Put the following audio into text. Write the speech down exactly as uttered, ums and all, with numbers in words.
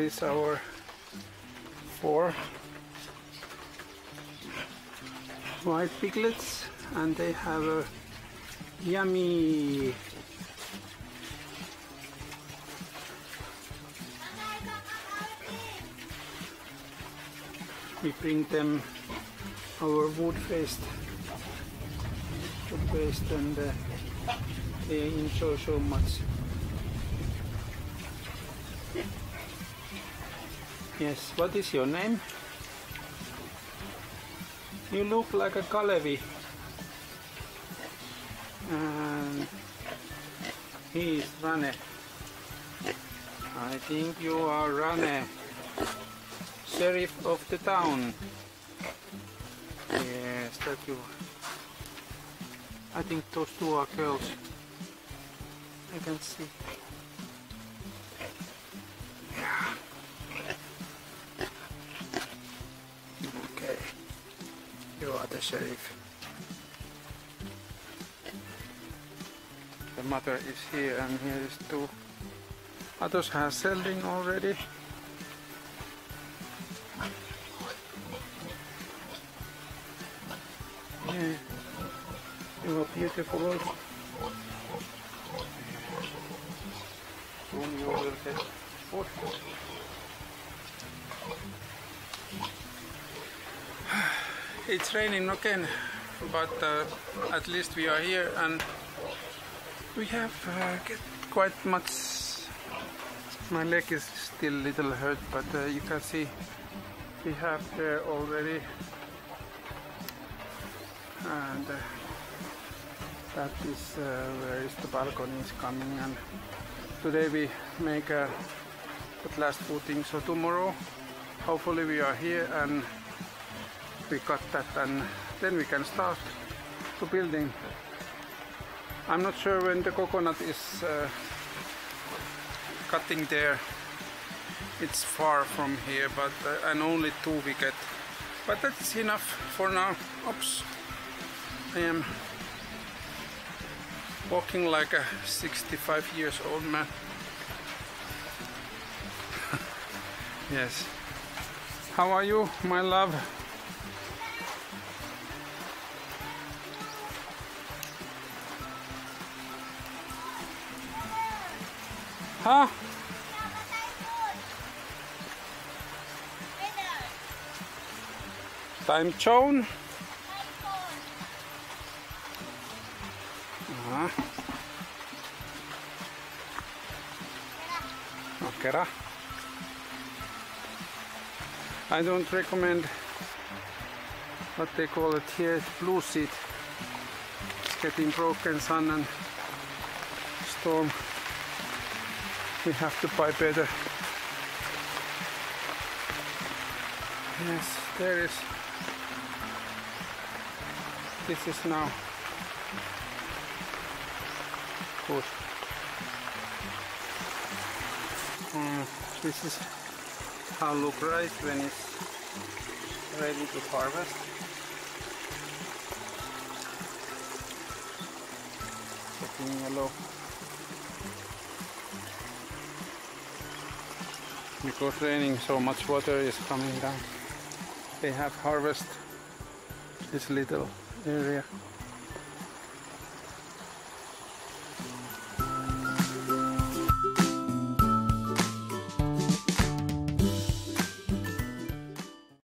is our four white piglets, and they have a yummy we bring them our wood paste wood paste and uh, they enjoy so much. Yes, what is your name? You look like a Kalevi. And he is Rane. I think you are Rane, sheriff of the town. Yes, that you. I think those two are girls. I can see. Yeah. Okay. You are the sheriff. The mother is here, and here is two. Others have selding already. Yeah, you are beautiful. Soon you will get food. It's raining again, but uh, at least we are here, and we have uh, get quite much. My leg is still a little hurt, but uh, you can see we have there already, and uh, that is uh, where is the balcony is coming. And today we make uh, the last footing, so tomorrow hopefully we are here and we cut that, and then we can start the building. I'm not sure when the coconut is uh, cutting there. It's far from here, but uh, and only two we get. But that's enough for now. Oops. I am walking like a sixty-five years old man. Yes. How are you, my love? Huh? Time zone? Uh-huh. Okay. I don't recommend what they call it here, blue seat. It's getting broken sun and storm. We have to buy better. Yes, there is. This is now good. Uh, this is how look rice when it's ready to harvest. Getting yellow. Because raining, so much water is coming down. They have harvested this little area.